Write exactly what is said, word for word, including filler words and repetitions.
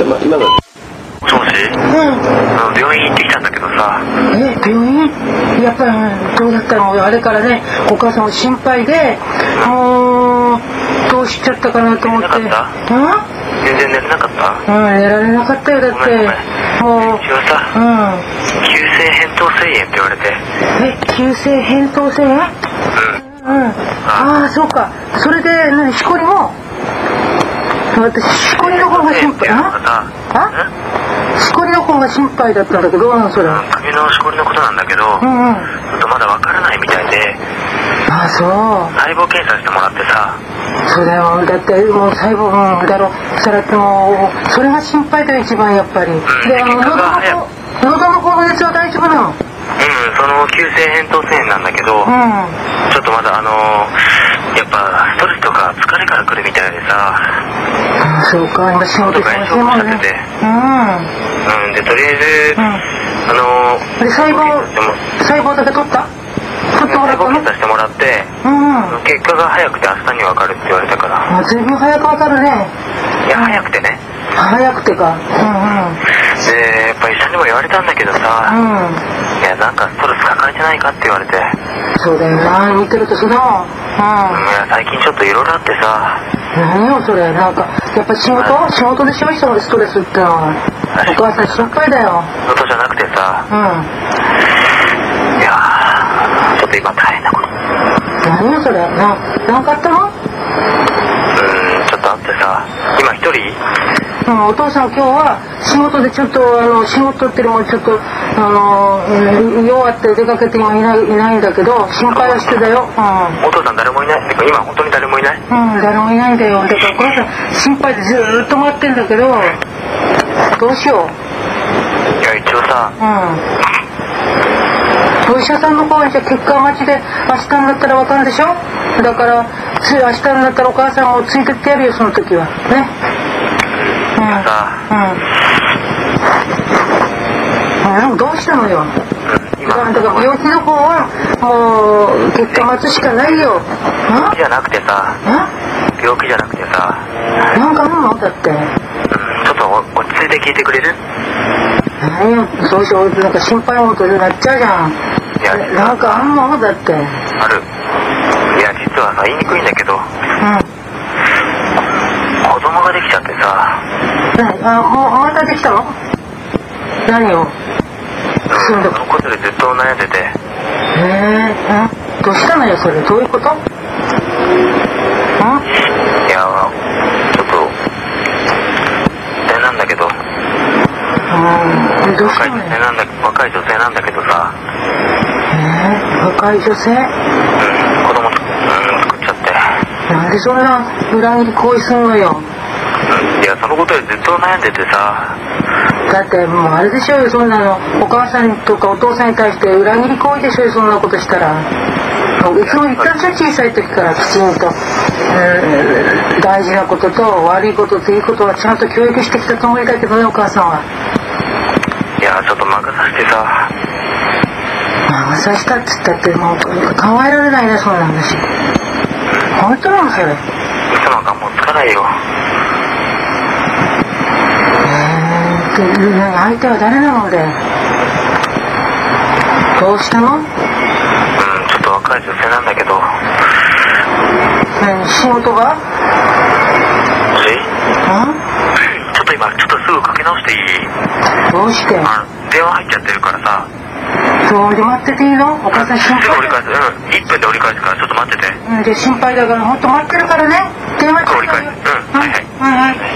ま、今の。 もしもし、うん、病院行ってきたんだけどさ。 え、病院やっぱりどうだったの？あれからね、お母さんも心配で、もうどうしちゃったかなと思って。 寝れなかった？うん？全然寝れなかった？ うん、寝られなかったよ。だってごめんごめん、もう一応さ、 うん、 急性扁桃腺炎って言われて。 え、急性扁桃腺炎？うんうん、ああ、そうか。それで何、しこりも、私しこりの方が心配。ああ、しこりの方が心配だったんだけど、どうなのそれ。 首のしこりのことなんだけど、うんうん、ちょっとまだわからないみたいで。 ああ、そう。 細胞検査してもらってさ。 そうだよ。だってもう細胞、うん、だろう。それってもうそれが心配だよ一番やっぱり。うん、で、あの喉の方、喉の方の熱は大丈夫なの？ うん、その急性扁桃腺炎なんだけど、うん、ちょっとまだあのー、やっぱストレスとか疲れから来るみたいでさ。 ああ、そうか。今仕事忙しいもんね。うん、 うん、でとりあえず、うん、あのー、 で細胞細胞だけ取った取ってもらったの？ 細胞検査してもらって、うん、結果が早くて明日に分かるって言われたから。 あ、随分早く分かるね。 いや、早くてね。 早くてか。うんうん。 で、やっぱ医者にも言われたんだけどさ、うん、いや、なんかストレス抱えてないかって言われて。 そうだよな、見てるとそうだもん。うん。いや、最近ちょっといろいろあってさ。 何よそれ、なんかやっぱ仕事、まあ、仕事でしょ、ストレスってのは。お母さん心配だよ。 仕事じゃなくてさ、うん、いやー、ちょっと今大変なこと。 何よそれ、な、なんかあったの？ うん、ちょっとあってさ、今一人？ うん、お父さん今日は仕事でちょっとあの仕事っていうのもちょっとあの弱って出かけて今いないいないんだけど心配はしてたよ。うん、 お父さん誰もいない？てか今本当に誰もいない？ うん、誰もいないんだよ。だからお母さん心配でずーっと待ってんだけどどうしよう。 いや一応さ、 うん、お医者さんの方にじゃ結果待ちで明日になったら分かるでしょ。だからつ明日になったらお母さんもついてってやるよその時はね。 うん、さ、 うんうん、どうしたのよ。今だから病気の方はもう結果待つしかないよ。 病気じゃなくてさ、病気じゃなくてさ、 なんかあるの？だって、うん、 ちょっと落ち着いて聞いてくれる？ 何よ、そうしよう。なんか心配事になっちゃうじゃん。いや、なんかあるの？だってある。いや実はさ、言いにくいんだけど、うん、子供ができちゃってさ。 あ、もうまたできたの？何を？ うん、そのことでずっと悩んでて。へえ、うん、どうしたのよそれ、どういうこと？うん？ いや、ちょっとあれなんだけど、 うん、どうしたのよ？ 若い女性なんだ、若い女性なんだけどさ。 へえ、若い女性？うん、 子供、うん、作っちゃって。 なんでそんな裏切り行為すんのよ。 いや、そのことでずっと悩んでてさ。 だってもうあれでしょうよ、そんなのお母さんとかお父さんに対して裏切り行為でしょうよ、そんなことしたら。いつも言ったでしょ、小さい時からきちんと、うん、大事なことと悪いことといいことはちゃんと教育してきたつもりだけどね、お母さんは。 いや、ちょっと任させてさ。 任させたっつったってもう考えられないね、そんな話。本当なのそれ？ 嘘なんかもうつかないよ。 相手は誰なので？どうしたの？うん、 ちょっと若い女性なんだけど。 何、仕事が？ もし？うん？ちょっと今ちょっとすぐかけ直していい？ どうして？ あの電話入っちゃってるからさ。 そうで待ってていいの？お母さん心配。 すぐ折り返す。うん、いっぷんで折り返すからちょっと待ってて。 うん、で心配だから本当待ってるからね。電話ちょっと。 折り返す。うん、はいはい。 はいはい。